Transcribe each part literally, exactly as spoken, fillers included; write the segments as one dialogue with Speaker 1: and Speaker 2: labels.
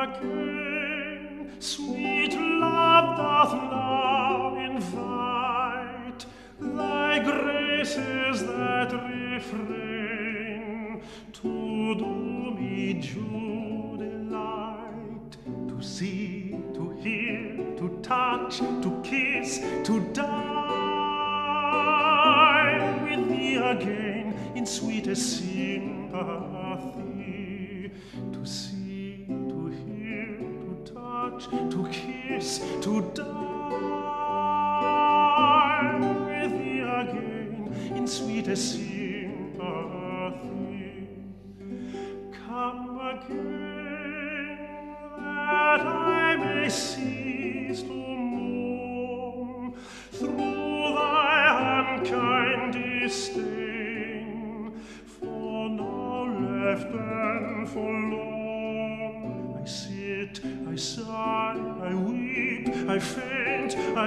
Speaker 1: again, sweet love doth now invite thy graces that refrain to do me due delight, to see, to hear, to touch, to kiss, to die with thee again in sweetest sympathy, to see, to hear, to touch, to kiss, to die with thee again in sweetest sympathy. Come again that I may cease to mourn through thy unkind disdain, for now left and forlorn, I sit, I sigh, I weep, I faint, I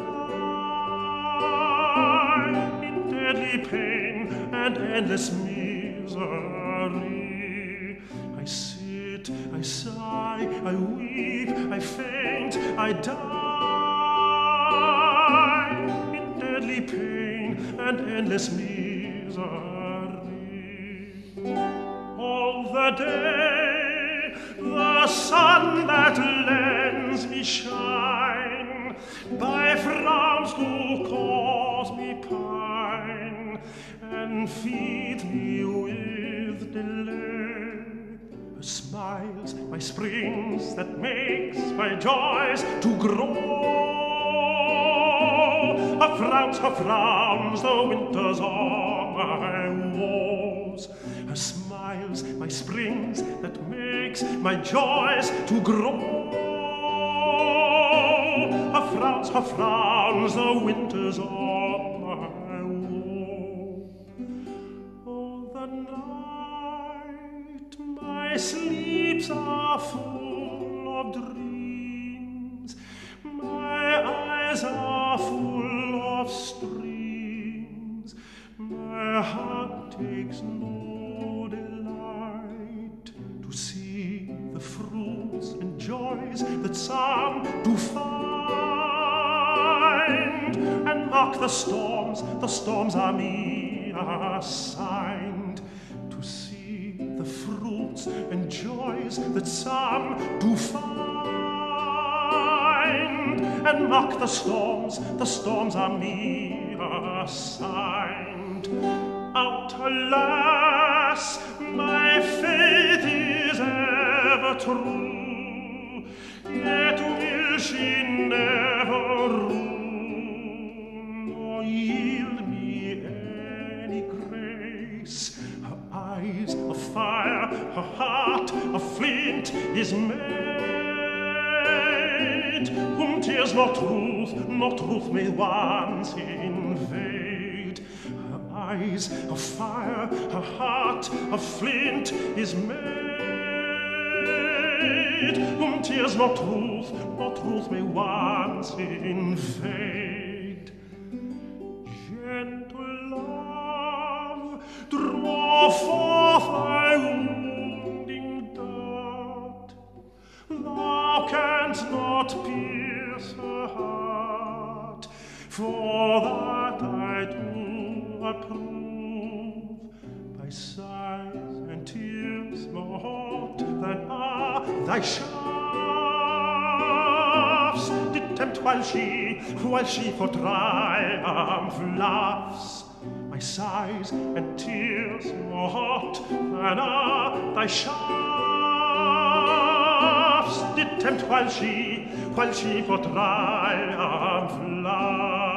Speaker 1: die in deadly pain and endless misery. I sit, I sigh, I weep, I faint, I die in deadly pain and endless misery. All the day the sun that lends me shine, by frowns do cause me pine, and feed me with delay. Her smiles, my springs, that makes my joys to grow. Her frowns, her frowns, the winters are my woes. Her smiles, my springs, that makes my joys to grow. Her frowns, her frowns, the winters are my woe. Oh, the night, my sleeps are full of dreams, my eyes are full of streams, my heart takes no delight to see the fruits and joys that some do find, and mark the storms, the storms are me assigned, to see the fruits and joys that some do find, and mark the storms, the storms are me assigned. Out, alas, my faith is ever true, yet will she never rule, nor yield me any grace. Her eyes of fire, her heart of flint is made, whom tears nor truth, nor truth may once invade. Her eyes of fire, her heart of flint is made, whom tears nor truth, nor truth may once invade. Gentle love, draw forth thy wounding dart. Thou canst not pierce her heart, for that I do approve. By sighs and tears more hot than are thy shafts, did tempt while she, while she for triumph laughs. My sighs and tears more hot than are thy shafts, did tempt while she, while she for triumph laughs.